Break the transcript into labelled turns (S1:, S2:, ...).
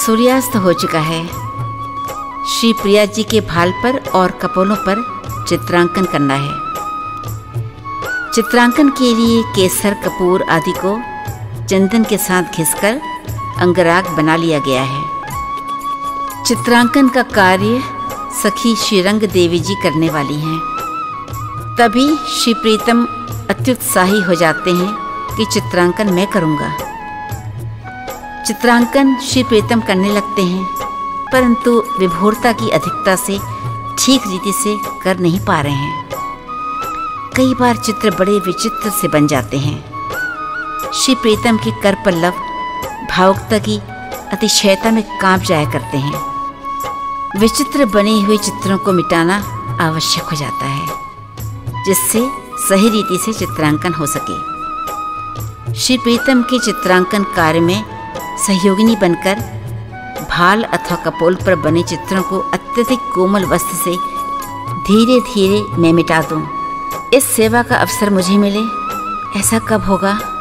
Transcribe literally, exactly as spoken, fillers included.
S1: सूर्यास्त हो चुका है। श्री प्रिया जी के भाल पर और कपोलों पर चित्रांकन करना है। चित्रांकन के लिए केसर, कपूर आदि को चंदन के साथ घिसकर अंगराग बना लिया गया है। चित्रांकन का कार्य सखी श्रीरंग देवी जी करने वाली हैं। तभी श्री प्रीतम अत्युत्साही हो जाते हैं कि चित्रांकन मैं करूँगा। चित्रांकन श्री प्रीतम करने लगते हैं, परंतु विभोरता की अधिकता से ठीक रीति से कर नहीं पा रहे हैं। कई बार चित्र बड़े विचित्र से बन जाते हैं। श्री प्रीतम के कर पल्लव भावुकता की अतिशयता में कांप जाया करते हैं। विचित्र बने हुए चित्रों को मिटाना आवश्यक हो जाता है, जिससे सही रीति से चित्रांकन हो सके। श्री प्रीतम के चित्रांकन कार्य में सहयोगिनी बनकर भाल अथवा कपोल पर बने चित्रों को अत्यधिक कोमल वस्त्र से धीरे धीरे मैं मिटा दूं। इस सेवा का अवसर मुझे मिले, ऐसा कब होगा?